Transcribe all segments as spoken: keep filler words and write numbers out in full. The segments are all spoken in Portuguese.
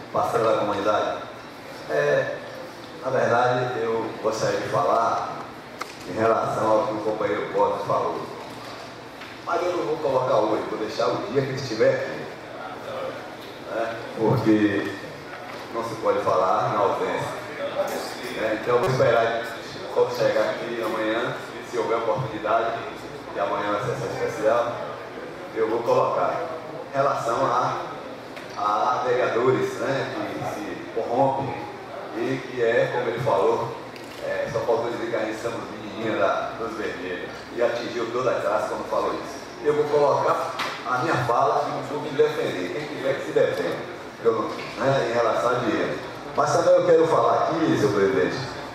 parcela da comunidade. É, na verdade, eu gostaria de falar em relação ao que o companheiro Borges falou. Mas eu não vou colocar hoje, vou deixar o dia que ele estiver aqui. Né? Porque não se pode falar na ausência. Né? Então eu vou esperar quando chegar aqui amanhã, se houver oportunidade, que amanhã é uma sessão especial, eu vou colocar em relação a, a vereadores, né, que se corrompem e que é, como ele falou, é, só faltou dizer que a gente somos menininha da Luz Vermelha e atingiu todas as classes quando falou isso. Eu vou colocar a minha fala e vou me defender, quem quiser que se defenda, eu não, né, em relação a dinheiro. Mas também eu quero falar aqui, senhor presidente,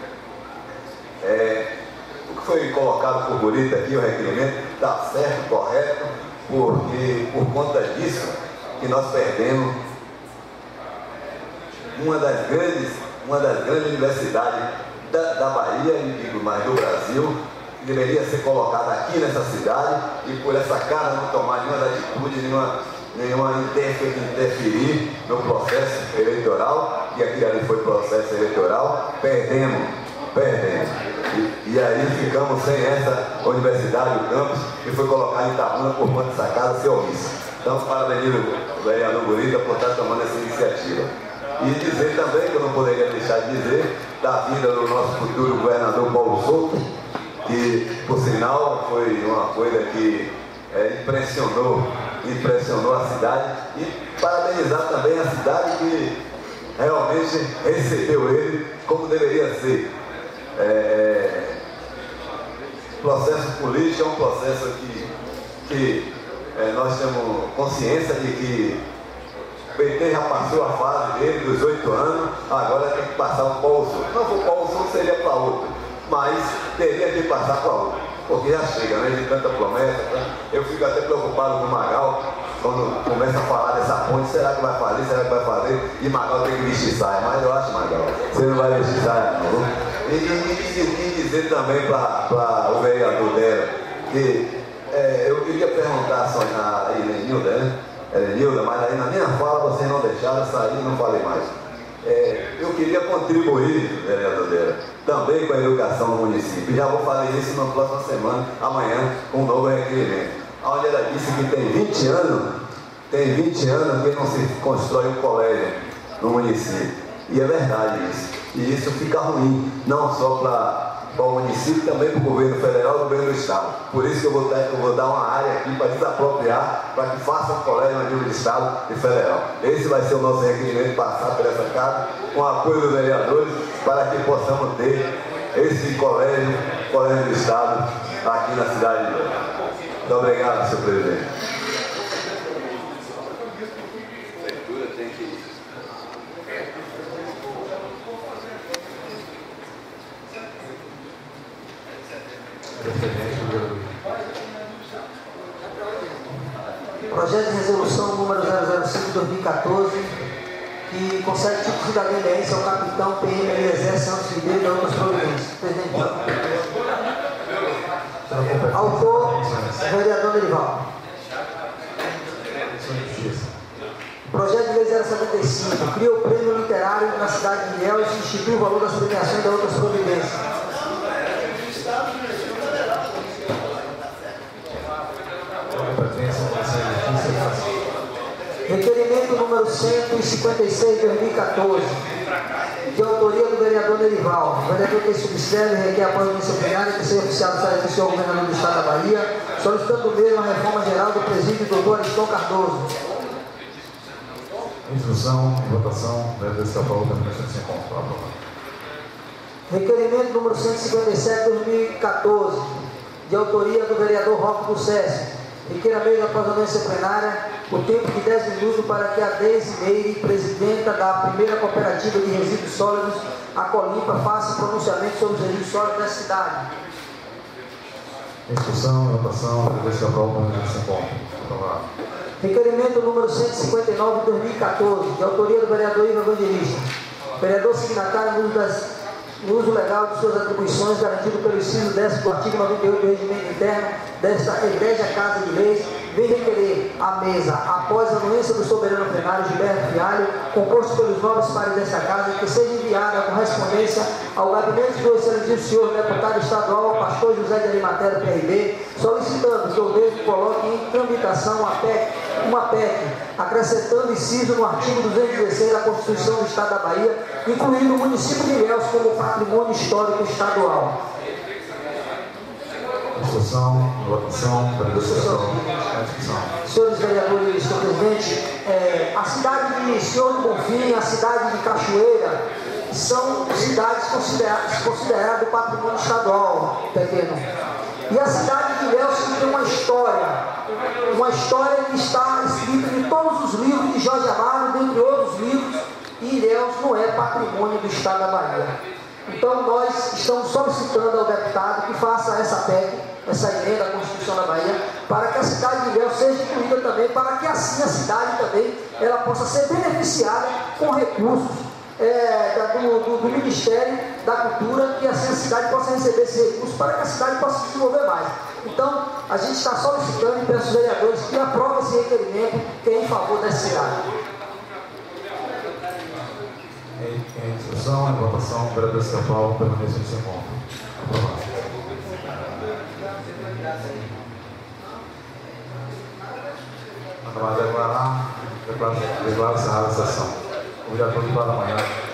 é, o que foi colocado por Burita aqui, o requerimento, está certo, correto, porque por conta disso que nós perdemos uma das grandes, uma das grandes universidades da, da Bahia, e digo mais do Brasil, que deveria ser colocada aqui nessa cidade, e por essa casa não tomar nenhuma atitude, nenhuma, nenhuma interferir no processo eleitoral, e aquilo ali foi processo eleitoral, perdemos, perdemos. E, e aí ficamos sem essa universidade, o campus, que foi colocado em Itabuna por conta dessa casa ser omissa. Então, parabenizo o vereador Burita por estar tomando essa iniciativa. E dizer também, que eu não poderia deixar de dizer, da vinda do nosso futuro governador Paulo Souto, que, por sinal, foi uma coisa que é, impressionou, impressionou a cidade, e parabenizar também a cidade que realmente recebeu ele como deveria ser. É, processo político é um processo que, que é, nós temos consciência de que o P T já passou a fase dele dos oito anos, agora tem que passar um Paulo Souto. Não for Paulo Souto, seria para outro, mas teria que passar para outro, porque já chega, né, de tanta promessa. Eu fico até preocupado com o Magal, quando começa a falar dessa ponte, será que vai fazer, será que vai fazer, e Magal tem que vestir saia, mas eu acho, Magal, você não vai vestir saia não. E, e, e, e dizer também para o vereador dela, que é, eu queria perguntar só a Helenilda, né? Helenilda, mas aí na minha fala vocês não deixaram sair, não falei mais. É, eu queria contribuir, vereador dela, também com a educação no município. Já vou fazer isso na próxima semana, amanhã, com um novo requerimento. Onde ela disse que tem vinte anos, tem vinte anos que não se constrói um colégio no município. E é verdade isso. E isso fica ruim, não só para o município, também para o governo federal e o governo do estado. Por isso que eu vou dar, eu vou dar uma área aqui para desapropriar, para que faça um colégio no nível de estado e federal. Esse vai ser o nosso requerimento, passar por essa casa, com o apoio dos vereadores, para que possamos ter esse colégio, colégio do estado, aqui na cidade de Ilhéus. Muito obrigado, senhor presidente. Projeto de resolução número zero zero cinco de dois mil e quatorze, que concede tipo de cidadania ao capitão P M Eliezer Santos Ribeiro e outras providências. Presidente. Autor, vereador Nerival. Projeto de lei zero setenta e cinco, cria o prêmio literário na cidade de Ilhéus e institui o valor das premiações e outras providências. Requerimento número cento e cinquenta e seis de dois mil e quatorze, de autoria do vereador Nerival. O vereador que subscreve requer a audiência plenária que seja oficiado para o senhor governador do estado da Bahia, solicitando mesmo a reforma geral do presídio doutor Ariston Cardoso. Instrução e votação, vereador estadual da Comissão de Encontro. Requerimento número cento e cinquenta e sete de dois mil e quatorze, de autoria do vereador Roque do Sesc. Requer a mesma após a audiência plenária o tempo de dez minutos para que a Deise Meire, presidenta da primeira cooperativa de resíduos sólidos, a Colimpa, faça pronunciamento sobre os resíduos sólidos da cidade. Instrução e votação, vereador estadual da Comissão de Encontro. Requerimento número cento e cinquenta e nove de dois mil e quatorze, de autoria do vereador Ivo Evangelista. Vereador signatário no uso, das, no uso legal de suas atribuições garantido pelo inciso décimo do artigo noventa e oito do Regimento Interno desta Egrégia Casa de Leis, vem requerer à mesa, após a anuência do soberano plenário Gilberto Fialho, composto pelos nobres pares desta casa, que seja enviada a correspondência ao gabinete do excelentíssimo senhor deputado estadual, pastor José de Arimatéia, P R B, solicitando que o mesmo coloque em tramitação a P E C, uma P E C, acrescentando inciso no artigo duzentos e dezesseis da Constituição do Estado da Bahia, incluindo o município de Ilhéus como patrimônio histórico estadual. Discussão, votação, para discussão, discussão. Senhores vereadores, senhor presidente, é, a cidade de Senhor do Bonfim, a cidade de Cachoeira, são cidades consideradas, consideradas patrimônio estadual, pequeno. E a cidade de Ilhéus tem uma história, uma história que está escrita em todos os livros de Jorge Amado, dentre outros livros, e Ilhéus não é patrimônio do Estado da Bahia. Então nós estamos solicitando ao deputado que faça essa P E C, essa emenda à Constituição da Bahia, para que a cidade de Ilhéus seja incluída também, para que assim a cidade também ela possa ser beneficiada com recursos é, da, do, do, do Ministério da Cultura, e assim a cidade possa receber esses recursos para que a cidade possa se desenvolver mais. Então, a gente está solicitando e peço aos vereadores que aprovem esse requerimento que é em favor dessa cidade. Em, em discussão, em votação, vereador São Paulo, permanência de segundo. Aprovado. Manda mais declarar, declara encerrada a sessão. O vereador de Guarda Manhã.